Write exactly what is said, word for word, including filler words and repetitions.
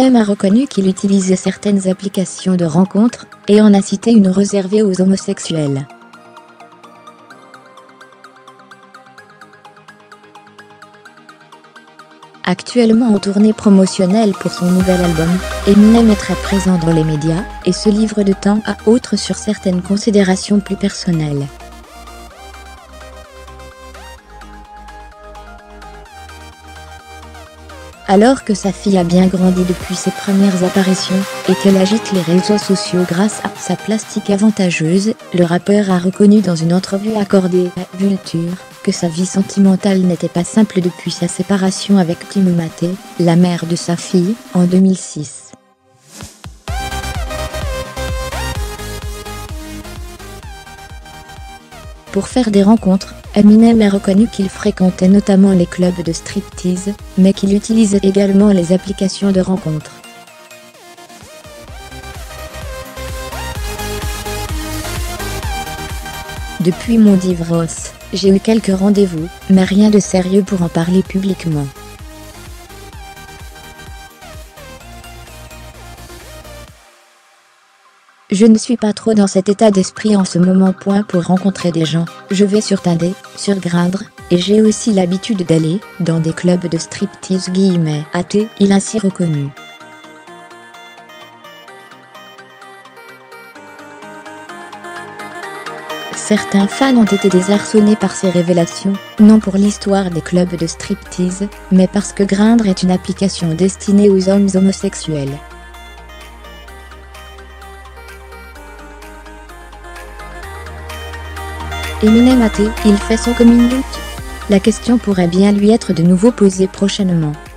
Eminem a reconnu qu'il utilisait certaines applications de rencontres, et en a cité une réservée aux homosexuels. Actuellement en tournée promotionnelle pour son nouvel album, Eminem est très présent dans les médias, et se livre de temps à autre sur certaines considérations plus personnelles. Alors que sa fille a bien grandi depuis ses premières apparitions, et qu'elle agite les réseaux sociaux grâce à sa plastique avantageuse, le rappeur a reconnu dans une entrevue accordée à Vulture, que sa vie sentimentale n'était pas simple depuis sa séparation avec Timothée, la mère de sa fille, en deux mille six. Pour faire des rencontres, Eminem a reconnu qu'il fréquentait notamment les clubs de striptease, mais qu'il utilisait également les applications de rencontres. Depuis mon divorce, j'ai eu quelques rendez-vous, mais rien de sérieux pour en parler publiquement. Je ne suis pas trop dans cet état d'esprit en ce moment. Point pour rencontrer des gens, je vais sur Tinder, sur Grindr, et j'ai aussi l'habitude d'aller dans des clubs de striptease guillemets athées, il a ainsi reconnu. Certains fans ont été désarçonnés par ces révélations, non pour l'histoire des clubs de striptease, mais parce que Grindr est une application destinée aux hommes homosexuels. Eminem athée, il fait son coming out? La question pourrait bien lui être de nouveau posée prochainement.